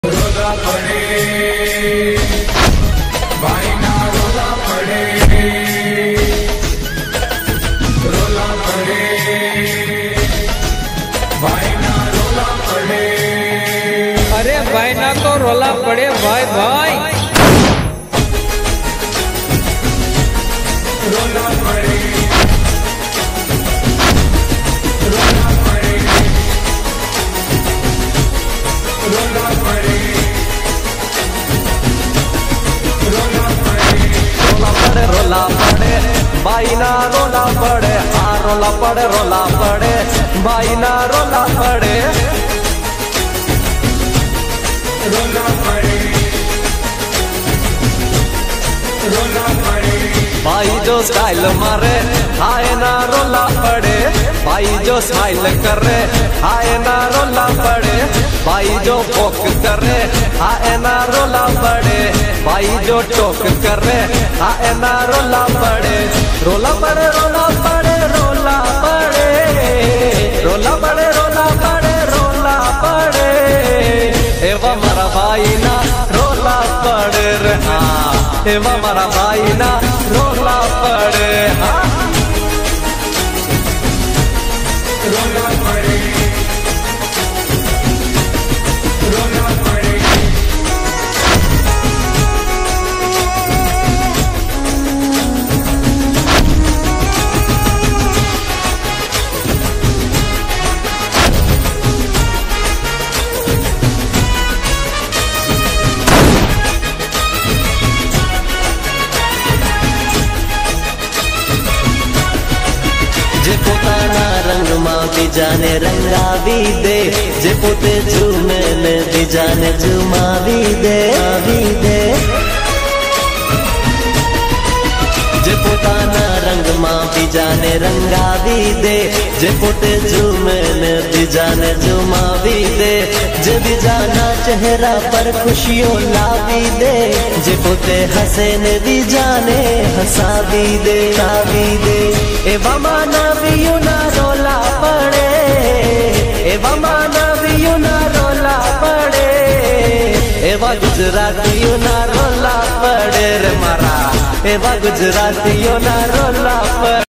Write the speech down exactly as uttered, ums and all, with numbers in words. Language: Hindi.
रोला पड़े भाई ना रोला पड़े, रोला पड़े भाई ना रोला पड़े। अरे भाई ना तो रोला पड़े भाई भाई रोला पड़े, रोला पड़े, रोला पड़े, रोला पड़े, रोला पड़े रोला पड़े भाई ना रोला पड़े, आ रोला पड़े रोला पड़े भाई ना रोला पड़े, रोला पड़े, रोला पड़े, भाई जो स्टाइल मारे हाय ना रोला पड़े, भाई जो स्माइल करे हाय ना रोला पड़े, भाई जो पोक करे हाय ना रोला पड़े, भाई जो टोक करे हाय ना रोला पड़े। रोला पड़े रोला पड़े रोला पड़े, रोला पड़े रोला पड़े रोला पड़े, एवा मारा भाई ना रोला पड़े रे हाँ, एवा मारा भाई ना रोला पड़े हाँ। रोला पड़े, रोला पड़े, जे पोताना रंग मां बीजाने रंगावी दे, जे पोते झूमे ने बीजाने झुमावी दे, आवी दे। जे पोताना रंग मां बीजाने रंगावी दे, जे पोते झूमे ने बीजाने झुमावी दे, जे बीजाना चेहरा पर खुशियों लावी दे, जे पोते हंसे ने बीजाने हंसावी दे, हंसावी दे। एवा माना भी ना रोला पड़े, एवा माना भी ना रोला पड़े, एवा गुजराती ना रोला पड़े रे मारा, एवा गुजराती ना रोला पड़े।